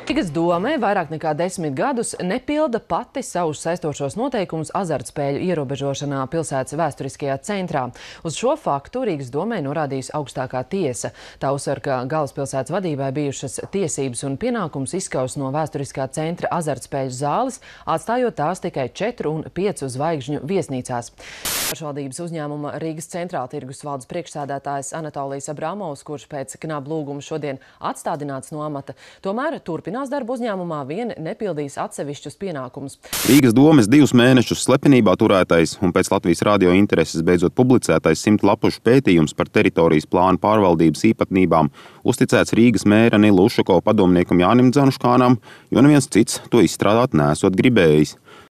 Rīgas dome vairāk nekā 10 gadus nepilda pati savus saistošos noteikumus azartspēļu ierobežošanā pilsētas vēsturiskajā centrā. Uz šo faktu Rīgas domē norādījusi augstākā tiesa. Tā uzsver, ka galvaspilsētas vadībai bijušas tiesības un pienākums izskaust no vēsturiskā centra azartspēļu zāles, atstājot tās tikai 4 un 5 zvaigžņu viesnīcās. Pašvaldības uzņēmuma Rīgas centrāla tirgus valdes priekšsēdētājs Anatolijs Abramovs, kurš pēc knaba lūguma šodien atstādināts no amata, tomēr turpinās darbu uzņēmumā, vien nepildīs atsevišķus pienākumus. Rīgas domes 2 mēnešus slepenībā turētais un pēc Latvijas radio intereses beidzot publicētais 100 lapušu pētījums par teritorijas plānu pārvaldības īpatnībām uzticēts Rīgas mēra Nila Ušakova padomniekam Jānim Dzanuškānam, jo neviens cits to izstrādāt nesot gribējis.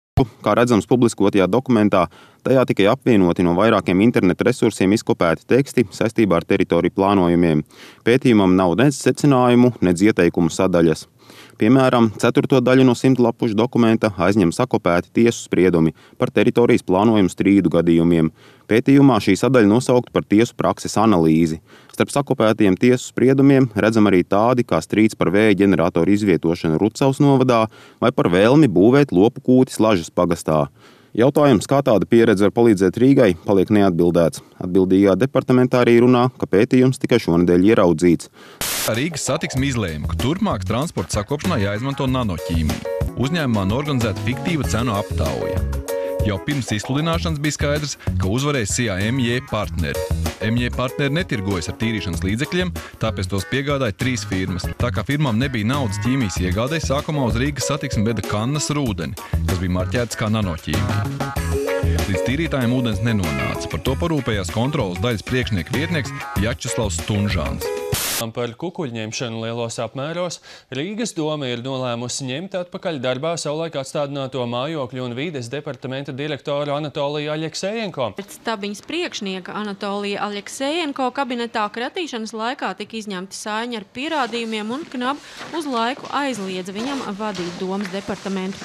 Kā redzams publiskotajā dokumentā, tajā tikai apvienoti no vairākiem internetu resursiem izkopēti teksti saistībā ar teritoriju plānojumiem. Pētījumam nav nec secinājumu, nec ieteikumu sadaļas. Piemēram, 4. daļu no 100 lapušu dokumenta aizņem sakopēti tiesu spriedumi par teritorijas plānojumu strīdu gadījumiem. Pētījumā šī sadaļa nosaukt par tiesu prakses analīzi. Starp sakopētiem tiesu spriedumiem redzam arī tādi kā strīds par vēja ģeneratoru izvietošanu Rucavas novadā vai par vēlmi būvēt lopu kūti Slažas pagastā. Jautājums, kā tāda pieredze var palīdzēt Rīgai, paliek neatbildēts. Atbildīgā departamentā arī runā, ka pētījums tikai šonedēļ ieraudzīts. Rīgas satiksme izlēma, ka turpmāk transporta sakopšanā jāizmanto nanoķīmija. Uzņēmumā norganizēta fiktīva cenu aptauja. Jau pirms izsludināšanas bija skaidrs, ka uzvarēs SIA MJ partneri. MJ partneri netirgojas ar tīrīšanas līdzekļiem, tāpēc tos piegādāja 3 firmas. Tā kā firmām nebija naudas ķīmijas iegādē, sākumā uz Rīgas satiksmi veda kannas ar ūdeni, kas bija marķēts kā nanoķīmija. Līdz tīrītājiem ūdens nenonāca. Par to parūpējās kontrolas daļas priekšnieka vietnieks Jačeslavs Stunžāns. Par kukuļņemšanu lielos apmēros Rīgas doma ir nolēmusi ņemt atpakaļ darbā savulaik atstādināto mājokļu un vides departamenta direktoru Anatoliju Aļeksejenko. Pēc stabiņas priekšnieka Anatolija Aļeksejenko kabinetā kratīšanas laikā tika izņemti saiņi ar pierādījumiem un knaba uz laiku aizliedza viņam vadīt domas departamentu.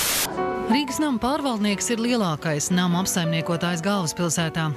Rīgas nama pārvaldnieks ir lielākais nama apsaimniekotājs galvaspilsētā.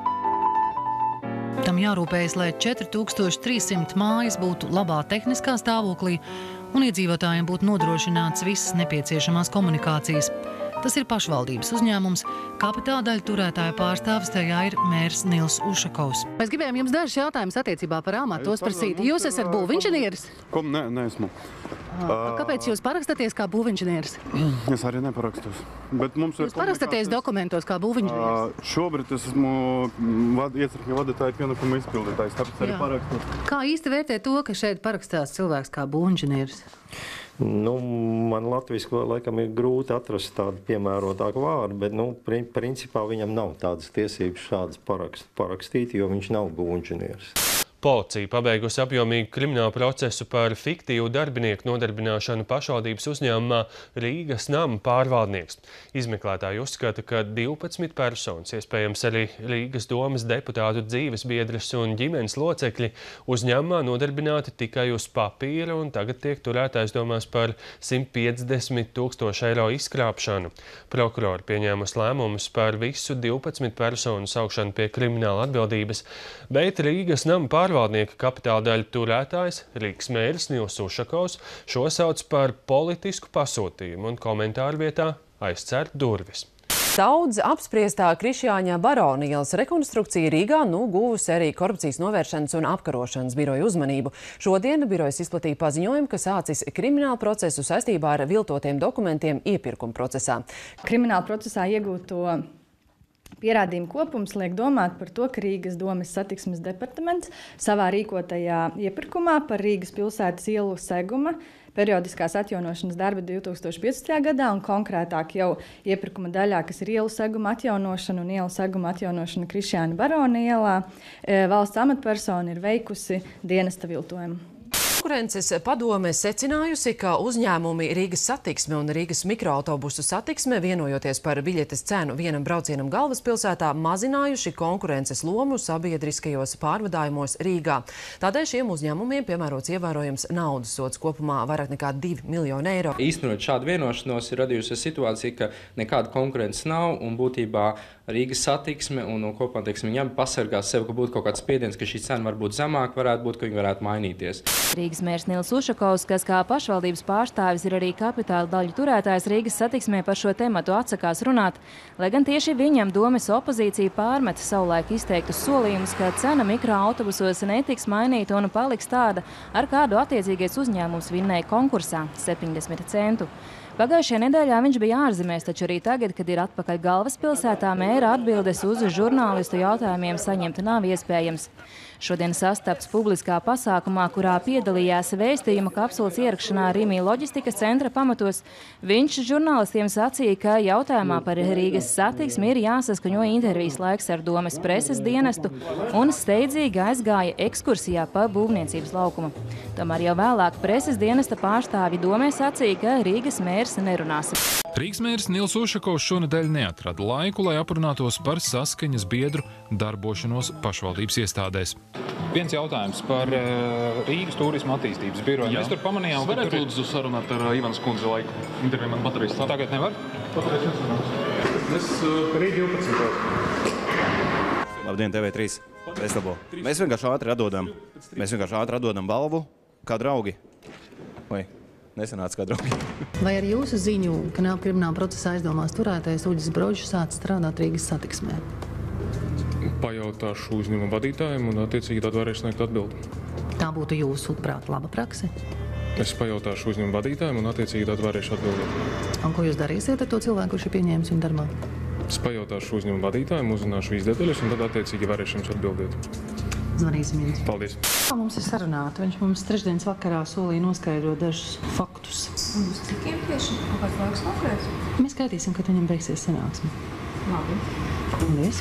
Tam jārūpējas, lai 4300 mājas būtu labā tehniskā stāvoklī un iedzīvotājiem būtu nodrošināts visas nepieciešamās komunikācijas. Tas ir pašvaldības uzņēmums. Kapitāla daļu turētāja pārstāvis tajā ir mērs Nils Ušakovs. Mēs gribējām jums dažus jautājumus attiecībā par amatu prasīt. Jūs esat būvinženieris? Neesmu. Kāpēc jūs parakstaties kā būvinženieris? Es arī neparakstos. Jūs parakstaties dokumentos kā būvinženieris? Šobrīd es esmu iecirkņa vadītāja pienākuma izpildītājs, tāpēc arī parakstos. Kā īsti vērtē to, ka šeit parakstās cilvēks kā būvinženieris? Man latviski laikam ir grūti atrast tādu piemērotāku vārdu, bet principā viņam nav tādas tiesības šādas parakstīt, jo viņš nav būvinženieris. Policija pabeigusi apjomīgu kriminālu procesu par fiktīvu darbinieku nodarbināšanu pašvaldības uzņēmumā Rīgas nama pārvaldnieks. Izmeklētāji uzskata, ka 12 personas, iespējams arī Rīgas domas deputātu dzīvesbiedres un ģimenes locekļi, uzņēmumā nodarbināti tikai uz papīra un tagad tiek turēti aizdomās par 150 000 eiro izkrāpšanu. Prokurori pieņēmusi lēmumus par visu 12 personu saukšanu pie krimināla atbildības, bet Rīgas nama pārvaldnieka kapitāla daļu turētājs, Rīgas mērs Nils Ušakovs, šo sauc par politisku pasūtījumu un komentāru vietā aizcer durvis. Daudz apspriestā Krišjāņa Barona ielas rekonstrukcija Rīgā guvusi arī korupcijas novēršanas un apkarošanas biroja uzmanību. Šodien birojas izplatīja paziņojumu, ka sācis kriminālu procesu saistībā ar viltotiem dokumentiem iepirkuma procesā. Krimināla procesā iegūto pierādījumu kopums liek domāt par to, ka Rīgas domes satiksmes departaments savā rīkotajā iepirkumā par Rīgas pilsētas ielu seguma periodiskās atjaunošanas darbi 2015. gadā un konkrētāk jau iepirkuma daļā, kas ir ielu seguma atjaunošana un ielu seguma atjaunošana Krišjāņa Barona ielā, valsts amatpersona ir veikusi dienesta viltojumu. Konkurences padome secinājusi, ka uzņēmumi Rīgas satiksme un Rīgas mikroautobusu satiksme, vienojoties par biļetes cenu vienam braucienam galvaspilsētā, mazinājuši konkurences lomu sabiedriskajos pārvadājumos Rīgā. Tādēļ šiem uzņēmumiem piemērots ievērojams naudas sods, kopumā vairāk nekā 2 miljoni eiro. Īstenot šādu vienošanos ir radījusies situācija, ka nekāda konkurences nav un būtībā Rīgas satiksme un kopumā, teiksim, viņam pasargās sevi, ka būtu kaut kāds spiediens, ka šī cena var būt zemāka, varētu būt, ka viņi varētu mainīties. Rīgas mērs Nils Ušakovs, kas kā pašvaldības pārstāvis ir arī kapitāla daļu turētājs Rīgas satiksmē, par šo tematu atsakās runāt, lai gan tieši viņam domes opozīcija pārmet savulaik izteiktus solījumus, ka cena mikroautobusos netiks mainīta un paliks tāda, ar kādu attiecīgais uzņēmums vinnēja konkursā – 70 centu. Pagājušajā nedēļā viņš bija ārzemēs, taču arī tagad, kad ir atpakaļ galvaspilsētā, mēra atbildes uz žurnālistu jautājumiem saņemt nav iespējams. Šodien sastapts publiskā pasākumā, kurā piedalījās vēstījuma kapsulas ierakšanā Rimi loģistikas centra pamatos, viņš žurnālistiem sacīja, ka jautājumā par Rīgas satiksmi ir jāsaskaņo intervijas laiks ar domes preses dienestu un steidzīgi aizgāja ekskursijā pa būvniecības laukumu. Tomēr jau vēlāk preses dienesta pārstāvi domē sacīja, ka Rīgas mērs nerunās. Rīgas mērs Nils Ušakovs šonedēļ neatrada laiku, lai aprunātos par saskaņas biedru darbošanos pašvaldības iestādēs. Viens jautājums par Rīgas turisma attīstības biroju. Mēs tur pamanījām, ka varētu lūdzu sarunāt ar Ivans kundzi, lai interviju man baterijas stāv. Tagad nevar? Baterijas nesanāks. Mēs rīt 12. Labdien, TV3. Mēs vienkārši ātri atdodam balvu kā draugi. Vai nesanāca kā draugi? Vai ar jūsu ziņu, ka nav krimināla procesa aizdomās turētais Uģis Broģis sāc strādāt Rīgas satiksmē? Pajautāšu uzņēmuma vadītājiem un attiecīgi tad varēšu sniegt atbildi. Tā būtu jūsu prāt laba prakse? Es pajautāšu uzņēmuma vadītājiem un attiecīgi tad varēšu atbildēt. Un ko jūs darīsiet ar to cilvēku, kurš ir pieņēmis viņu darbā? Es pajautāšu uzņēmuma vadītājiem, uzzināšu visas detaļas un tad attiecīgi varēšu jums atbildēt. Zvanīsim jums. Paldies. Kā mums ir sarunāta? Viņš mums trešdienas vakarā solīja noskaidrot dažus faktus. Un uz cikiem tieši? Kāds laiks konkrēts? Mēs skaitīsim, kad viņam beigsies sanāksme. Labi. Paldies.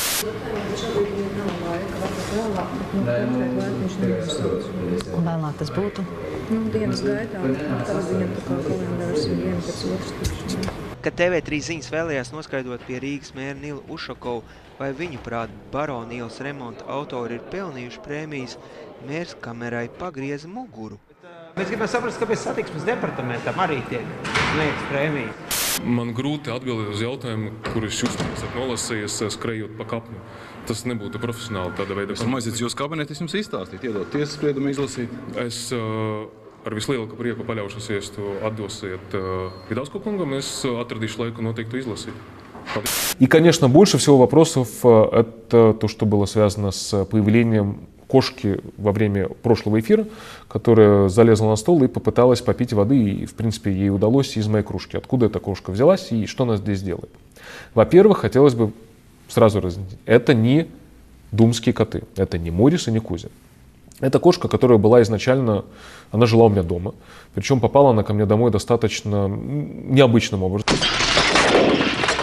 Un vēlāk tas būtu? Dienas gaitā, tad viņam tā kā kalendārs ir viena pēc otras tikšanās. Kad TV3 ziņas vēlējās noskaidrot pie Rīgas mēra Nilu Ušakovu, vai viņu prāt Barona ielas remonta autori ir pelnījuši prēmijas, mērs kamerai pagrieza muguru. Mēs gribam saprast, kāpēc satiksmes departamentam arī tiek sniegts prēmijas. Man grūti atbildēt uz jautājumu, kurus jūs esat nolasījies, skrejot pa kapnu. Tas nebūtu profesionāli tādā veidā. Es aiziet jūs kabineti, es jums izstāstīt, iedot tiesas spriedumu izlasīt. Es ar vislielāko prieku paļaušos, ja to atdosiet Vidausko kungam, es atradīšu laiku noteikti изласить. И, конечно, больше всего вопросов это то, что было связано с появлением кошки во время прошлого эфира, которая залезла на стол и попыталась попить воды, и, в принципе, ей удалось из моей кружки. Откуда эта кошка взялась и что она здесь делает? Во-первых, хотелось бы сразу разъяснить, это не думские коты, это не Морис и не Кузя. Это кошка, которая была изначально, она жила у меня дома, причем попала она ко мне домой достаточно необычным образом.